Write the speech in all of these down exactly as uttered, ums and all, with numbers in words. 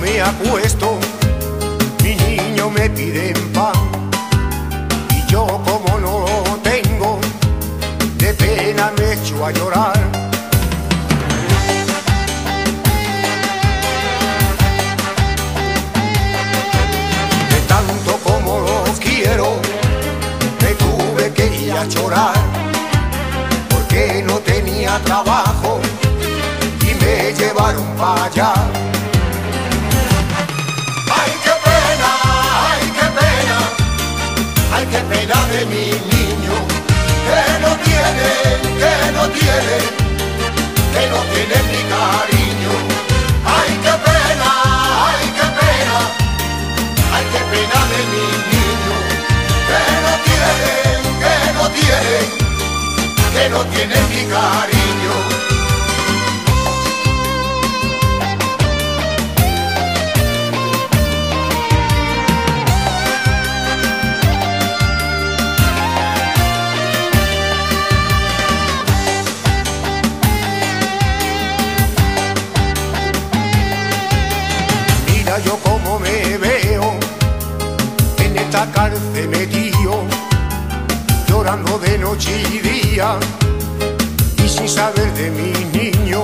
me acuesto, mi niño me pide pan, y yo como no lo tengo, de pena me echo a llorar. De tanto como lo quiero, me tuve que ir a llorar, porque no tenía trabajo y me llevaron para allá. ¡Ay, qué pena! ¡Ay, qué pena! ¡Ay, qué pena de mi niño! Que no tiene, que no tiene, que no tiene mi cariño. ¡Ay, qué pena! ¡Ay, qué pena! ¡Ay, qué pena de mi niño! Que no tiene, que no tiene, que no tiene mi cariño. Mira yo como me veo en esta cárcel metido, llorando de noche y día y sin saber de mi niño.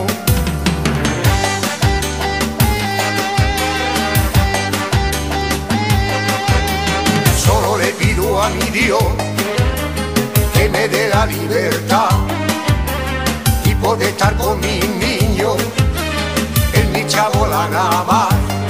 Solo le pido a mi Dios que me dé la libertad y poder estar con mi niño en mi chabola nada más.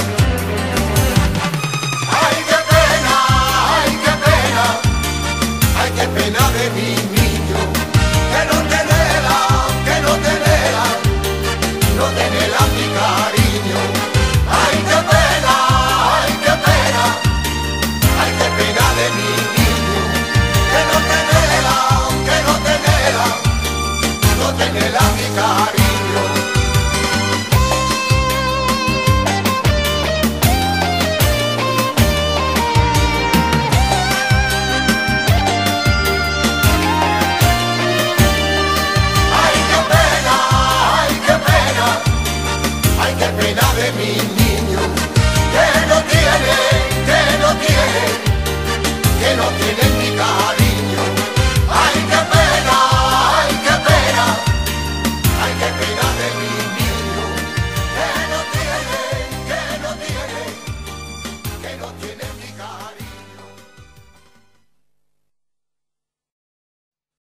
¡Ay, qué pena! ¡Ay, qué pena! ¡Ay, qué pena de mi niño! Que no tenerla, que no tenerla, no tenerla mi cariño. ¡Ay, qué pena! ¡Ay, qué pena! ¡Ay, qué pena de mi niño! Que no tenerla, que no tenerla, no tenerla mi cariño. ¡Qué pena de mi niño! Que no tiene, que no tiene, que no tiene